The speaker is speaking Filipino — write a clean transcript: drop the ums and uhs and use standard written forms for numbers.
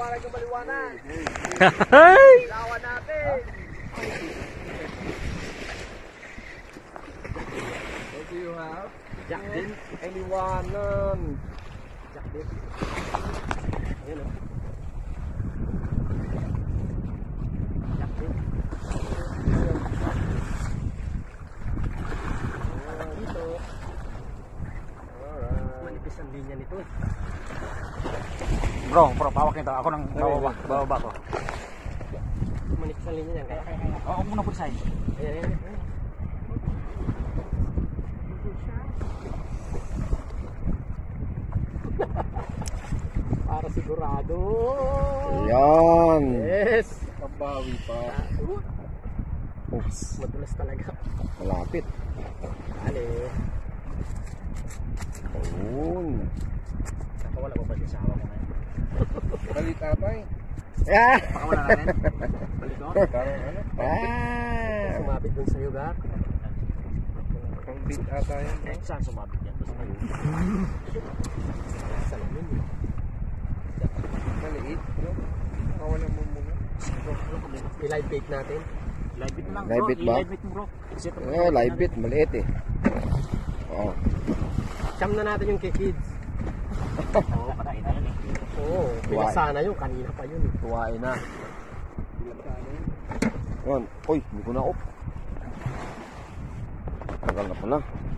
talaga maliwanag. Lawan natin. What do you have? Jack din. Ay, liwanan. Jack din. Ayan o. Jack din. Dito. Alright. Manipis ang linya nito eh. Bro, pawak nito. Ako nang bababa ko. Manipis ang linya niyan kaya. Oo, muna po sa'yo. Ayan. Para sigurado. Ayan. Yes. Mabawi pa. Oops. Madulas talaga. Malapit. Ali. Ayun. Wala pa ba siya sa awa ko na yun? Kalit atay. Pakawala natin. Balik doon. Sumabit dun sa'yo, Gar. Pang beat ata yan. Saan sumabit yan? Sa lamin yun. Maliit. No? Nakawala mo muna. I-live bait natin. Live bit lang bro. Live bait ba? I-live bit mo bro. Live bit. Maliit eh. Oo. Siyam na natin yung kay kids. Oo, patayin na yun eh. Oo, pinasana yun. Kanina pa yun. Tuwain na. Yun. Uy, hindi ko na off. Tagal na pala.